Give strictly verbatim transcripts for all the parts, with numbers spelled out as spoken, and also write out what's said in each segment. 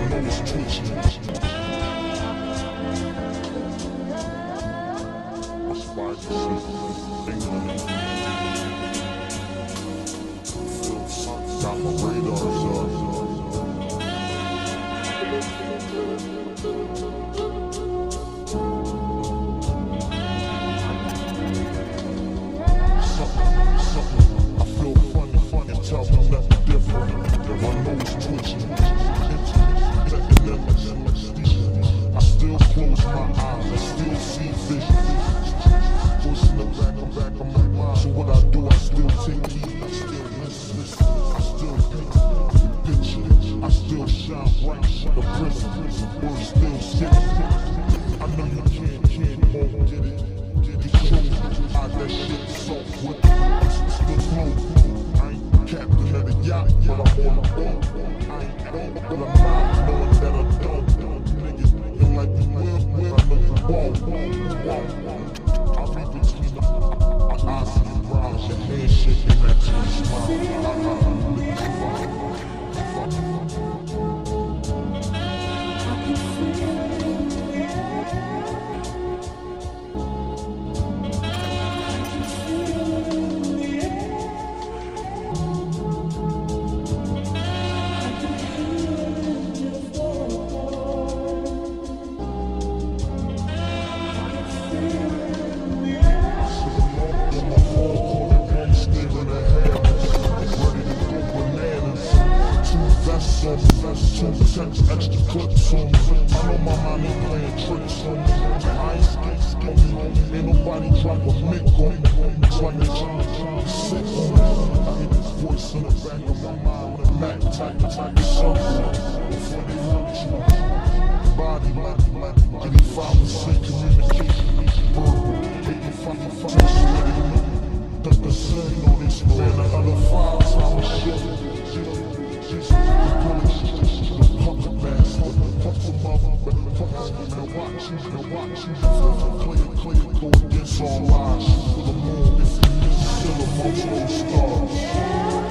nose twitching. My spidey senses tingling. Feel something got my radars up. I still close my eyes, I still see vision. Voice in the back, I'm back on my mind. So what I do, I still take heed, I still listen. I still paint the picture, I still shine bright. The prism, words still sitting. I know you can't, can't, won't get it. Get it, show me how that shit soft with it. Still glow, I ain't captain of the yacht, but I'm on the boat. I ain't don't, but I'm not knowing that I don't. Niggas feel like you will, will, I know you won't, won't. I'll be between the eyes and your brows, your hand shaking back to your smile. Two cents extra clips on me. I know my mind ain't playing tricks on me. I ain't scared, scared. Ain't nobody drop a mic on me. It's like they trying to sit on me. I hear this voice in the back of my mind. The Mac type, type of something. Before they hurt you. Body, body, body. eighty-five percent communication. Verbal. eighty-five percent. The percent on this man. The other five times shit. Just the polish. Fuck the mother, fuck the watch you, the watch you. Play it, play it, go against all lies. For the moon, if you miss, still amongst those stars.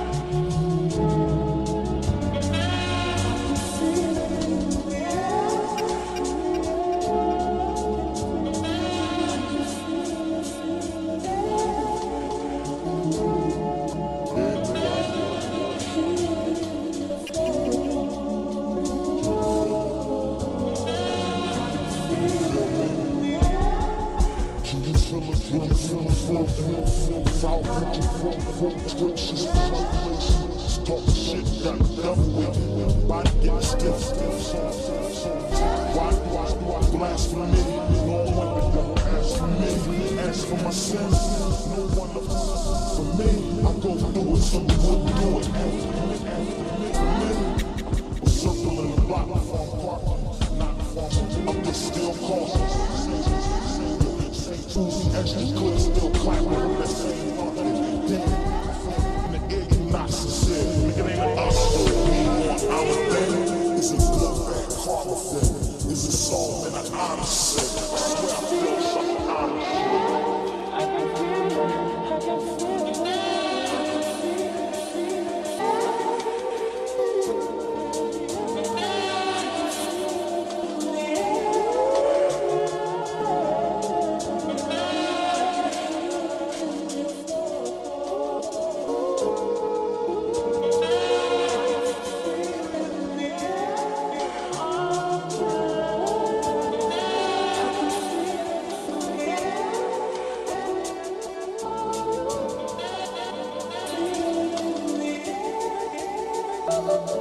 Talk shit, got the devil with it. Body getting stiff, stiff. Why do I, do I blasphemy? No one don't ask for me. Ask for my sins. No one for me. I go through it, so we wouldn't do it. We're circling the block, farm parking, not farm. I'm just still cautious. Uzi extra good, still clapping. Let's say you want it. Damn, nigga, you not sincere. Nigga, ain't an Oscar. Me on our thing. It's a good bad karma thing. It's a soul and an honest thing. I swear I feel something honest. Oh,